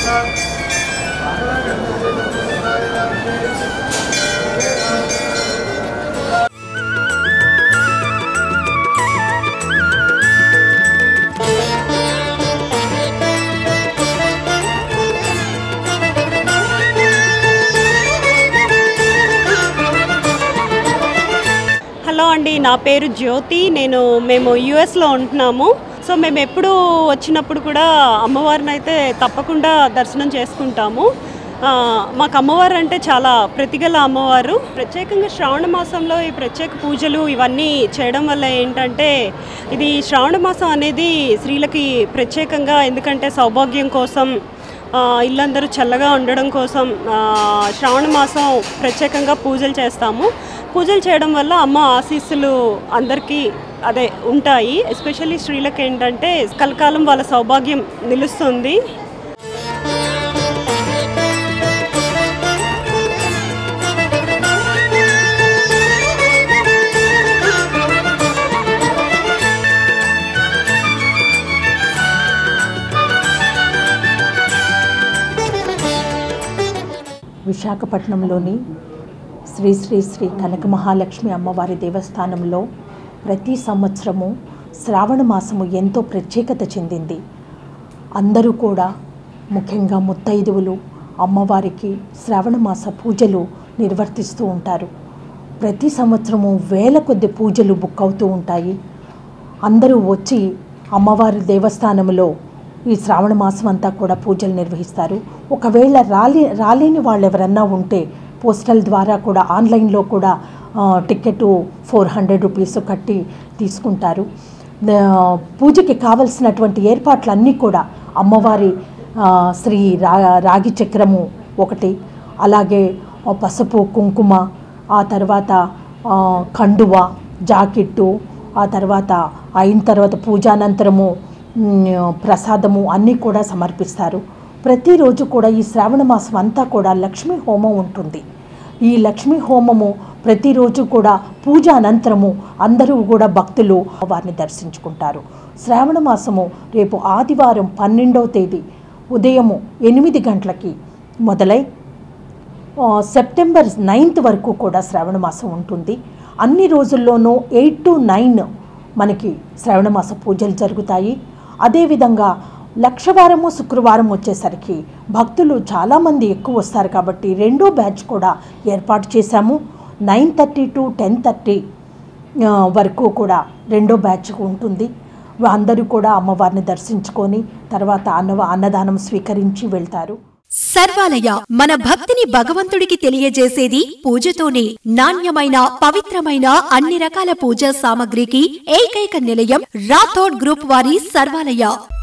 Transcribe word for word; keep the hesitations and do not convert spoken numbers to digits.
Hello అండి, నా పేరు జ్యోతి. నేను మేము యూఎస్లో ఉంటున్నాము. సో మేము ఎప్పుడు వచ్చినప్పుడు కూడా అమ్మవారిని అయితే తప్పకుండా దర్శనం చేసుకుంటాము. మాకు అమ్మవారు అంటే చాలా ప్రతిగల అమ్మవారు. ప్రత్యేకంగా శ్రావణ మాసంలో ఈ ప్రత్యేక పూజలు ఇవన్నీ చేయడం వల్ల ఏంటంటే, ఇది శ్రావణ మాసం అనేది స్త్రీలకి ప్రత్యేకంగా, ఎందుకంటే సౌభాగ్యం కోసం, ఇల్లందరూ చల్లగా ఉండడం కోసం శ్రావణ మాసం ప్రత్యేకంగా పూజలు చేస్తాము. పూజలు చేయడం వల్ల అమ్మ ఆశీస్సులు అందరికీ అదే ఉంటాయి. ఎస్పెషల్లీ స్త్రీలకు ఏంటంటే కలకాలం వాళ్ళ సౌభాగ్యం నిలుస్తుంది. విశాఖపట్నంలోని శ్రీ శ్రీ శ్రీ కనక మహాలక్ష్మి అమ్మవారి దేవస్థానంలో ప్రతి సంవత్సరము శ్రావణ మాసము ఎంతో ప్రత్యేకత చెందింది. అందరూ కూడా, ముఖ్యంగా ముత్తైదువులు అమ్మవారికి శ్రావణ మాస పూజలు నిర్వర్తిస్తూ ఉంటారు. ప్రతి సంవత్సరము వేల కొద్ది పూజలు బుక్ అవుతూ ఉంటాయి. అందరూ వచ్చి అమ్మవారి దేవస్థానంలో ఈ శ్రావణ మాసం అంతా కూడా పూజలు నిర్వహిస్తారు. ఒకవేళ రాలే రాలేని వాళ్ళు ఎవరన్నా ఉంటే పోస్టల్ ద్వారా కూడా, ఆన్లైన్లో కూడా టికెట్ ఫోర్ హండ్రెడ్ రూపీస్ కట్టి తీసుకుంటారు. పూజకి కావలసినటువంటి ఏర్పాట్లన్నీ కూడా అమ్మవారి శ్రీ రా రాగి చక్రము ఒకటి, అలాగే పసుపు కుంకుమ, ఆ తర్వాత కండువ, జాకెట్టు, ఆ తర్వాత అయిన తర్వాత పూజానంతరము ప్రసాదము అన్నీ కూడా సమర్పిస్తారు. ప్రతిరోజు కూడా ఈ శ్రావణ మాసం అంతా కూడా లక్ష్మీ హోమం ఉంటుంది. ఈ లక్ష్మీ హోమము ప్రతిరోజు కూడా పూజ అనంతరము అందరూ కూడా భక్తులు వారిని దర్శించుకుంటారు. శ్రావణ మాసము రేపు ఆదివారం పన్నెండవ తేదీ ఉదయము ఎనిమిది గంటలకి మొదలై సెప్టెంబర్ నైన్త్ వరకు కూడా శ్రావణ మాసం ఉంటుంది. అన్ని రోజుల్లోనూ ఎయిట్ టు నైన్ మనకి శ్రావణ మాస పూజలు జరుగుతాయి. అదేవిధంగా లక్షవారము శుక్రవారం వచ్చేసరికి భక్తులు చాలామంది ఎక్కువ వస్తారు కాబట్టి రెండో బ్యాచ్ కూడా ఏర్పాటు చేశాము. Nine thirty to ten thirty వరకు కూడా రెండో బ్యాచ్ ఉంటుంది. అందరూ కూడా అమ్మవారిని దర్శించుకొని తర్వాత అన్న అన్నదానం స్వీకరించి వెళ్తారు. సర్వాలయ మన భక్తిని భగవంతుడికి తెలియజేసేది పూజతోనే. నాణ్యమైన పవిత్రమైన అన్ని రకాల పూజా సామగ్రికి ఏకైక నిలయం రాథోడ్ గ్రూప్ వారి సర్వాలయ.